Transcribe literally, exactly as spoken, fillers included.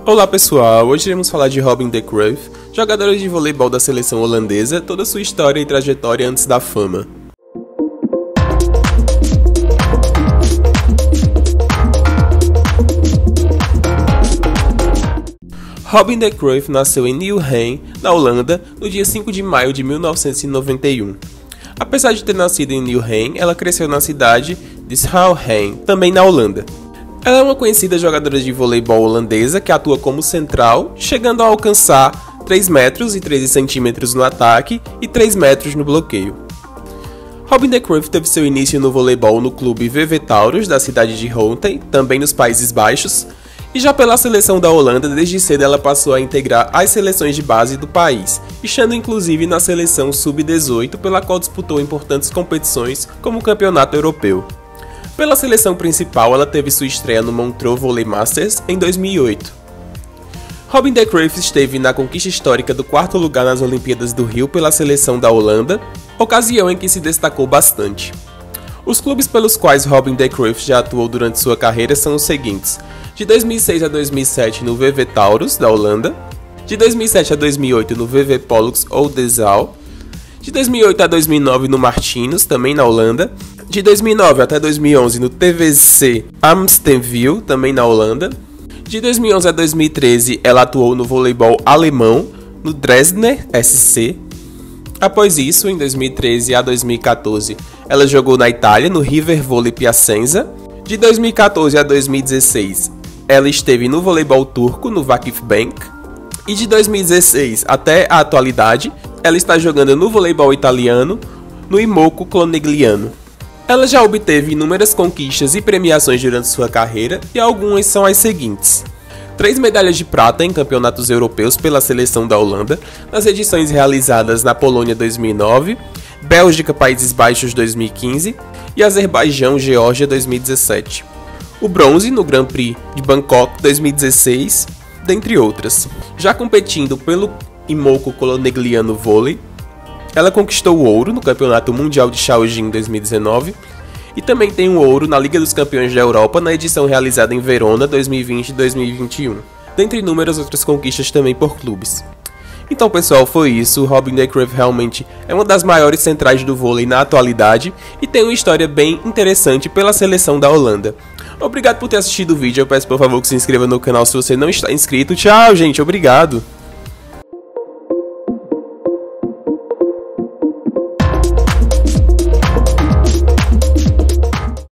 Olá pessoal, hoje iremos falar de Robin de Cruyff, jogadora de voleibol da seleção holandesa, toda sua história e trajetória antes da fama. Robin de Cruyff nasceu em Nieuwegein, na Holanda, no dia cinco de maio de mil novecentos e noventa e um. Apesar de ter nascido em Nieuwegein, ela cresceu na cidade de Schouwheim, também na Holanda. Ela é uma conhecida jogadora de voleibol holandesa que atua como central, chegando a alcançar três metros e treze centímetros no ataque e três metros no bloqueio. Robin de Cruyff teve seu início no voleibol no clube V V Taurus da cidade de Houten, também nos Países Baixos, e já pela seleção da Holanda, desde cedo ela passou a integrar as seleções de base do país, estando inclusive na seleção sub dezoito, pela qual disputou importantes competições como o Campeonato Europeu. Pela seleção principal, ela teve sua estreia no Montreux Volley Masters em dois mil e oito. Robin de Cruyff esteve na conquista histórica do quarto lugar nas Olimpíadas do Rio pela seleção da Holanda, ocasião em que se destacou bastante. Os clubes pelos quais Robin de Cruyff já atuou durante sua carreira são os seguintes: de dois mil e seis a dois mil e sete no V V Taurus, da Holanda, de dois mil e sete a dois mil e oito no V V Pollux Oldenzaal, de dois mil e oito a dois mil e nove no Martinus, também na Holanda, de dois mil e nove até dois mil e onze no T V C Amstelveen, também na Holanda, de dois mil e onze a dois mil e treze ela atuou no voleibol alemão, no Dresdner S C. Após isso, em dois mil e treze a dois mil e quatorze, ela jogou na Itália, no River Volley Piacenza. De dois mil e quatorze a dois mil e dezesseis, ela esteve no voleibol turco, no Vakifbank. E de dois mil e dezesseis até a atualidade, ela está jogando no voleibol italiano, no Imoco Clonegliano. Ela já obteve inúmeras conquistas e premiações durante sua carreira, e algumas são as seguintes: três medalhas de prata em campeonatos europeus pela seleção da Holanda, nas edições realizadas na Polônia dois mil e nove, Bélgica, Países Baixos dois mil e quinze e Azerbaijão, Geórgia dois mil e dezessete. O bronze no Grand Prix de Bangkok dois mil e dezesseis, dentre outras. Já competindo pelo Imoco Clonegliano Volley, ela conquistou o ouro no Campeonato Mundial de Shaojin dois mil e dezenove e também tem um ouro na Liga dos Campeões da Europa na edição realizada em Verona dois mil e vinte e dois mil e vinte e um, dentre inúmeras outras conquistas também por clubes. Então pessoal, foi isso. Robin de Cruyff realmente é uma das maiores centrais do vôlei na atualidade e tem uma história bem interessante pela seleção da Holanda. Obrigado por ter assistido o vídeo, eu peço por favor que se inscreva no canal se você não está inscrito. Tchau gente, obrigado!